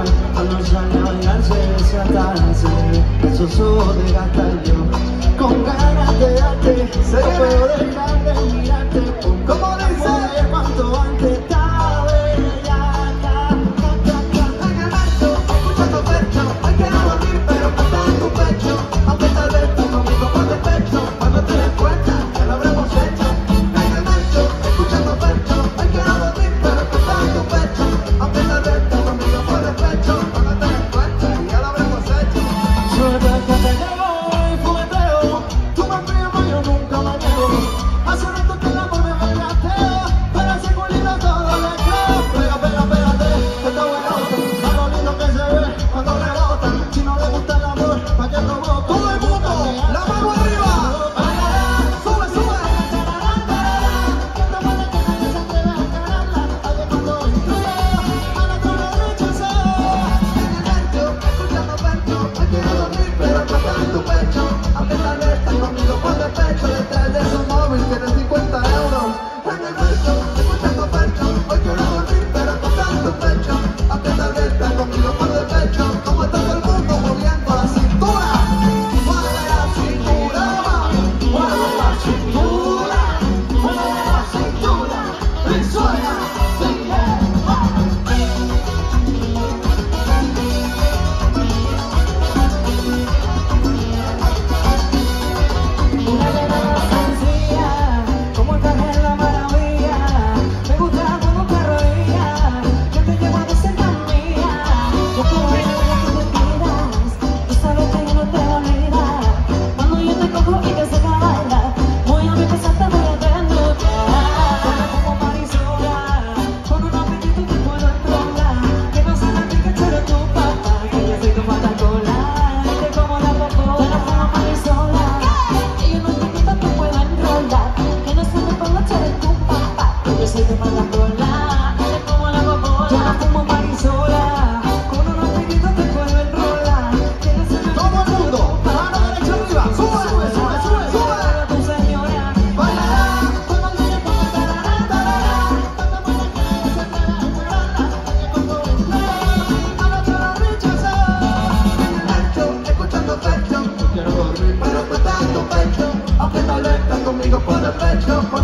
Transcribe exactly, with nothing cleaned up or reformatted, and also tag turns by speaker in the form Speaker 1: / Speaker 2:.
Speaker 1: igual, cuando sale a bailar se desatarse, eso solo de gastar yo, con ganas de darte, no puedo dejar de mirarte, como dice, cuanto antes está bellaca, en el marcho, escucha tu pecho, hoy quiero dormir pero está en tu pecho, aunque tal vez estás conmigo por despecho, cuando te des cuenta, ya lo habremos hecho, en el marcho, escucha tu pecho, hoy quiero dormir pero está en tu pecho, aunque tal vez estás conmigo por despecho, cuando te des cuenta, ya lo habremos hecho. Suerte que te llevo y jugueteo, tú me firmas, yo nunca me niego, hace rato que el amor me regateo, pero ese culito todo le creo, pega, pega, pégate, está bueno, a lo lindo que se ve cuando rebota, si no le gusta el amor, pa' que no bota. Todo el mundo, la mano arriba, sube, sube. Aunque tal vez estás conmigo por despecho, detrás de su móvil tienes cincuenta euros. En el pecho, escuchando pecho, hoy quiero dormir pero está en tu pecho, aunque tal vez estás conmigo por despecho, como está todo el mundo moviendo la cintura, mueve la cintura, mueve la cintura, mueve la cintura, y suena, sigue. Una llegada sencilla, como el traje de la maravilla, me gusta como te arrodilla, yo te llevo a decirte mía, yo quiero ver lo que tú pidas, tú sabes que yo no te olvido, cuando yo te cojo y te saco a bailar, voy a empezarte voy a desnudar, como Marisola, con un apetito te puedo enrolar, que no se me pique tú eres tu papá, que yo soy tu patacola, te como la popola, como Marisola. Y yo no te quito, te puedo enrolar, que no se me ponga tú eres tu papá, que yo soy tu patacola, eres como la popola. Yo no fumo Marisola, con unos piquitos te puedo enrolar, que no se me ponga tú eres tu papá. Mano derecha arriba, sube, sube, sube, sube, sube. A tu señora, bailará, cuando llegue ponga tarará, tarará, tanta buena que ella se atreve a encerrarla, que cuando entré, a la otra la rechazó. En el ancho, escuchando pecho, yo quiero dormir pero tú estás en tu pecho, aunque tal vez estás conmigo por despecho.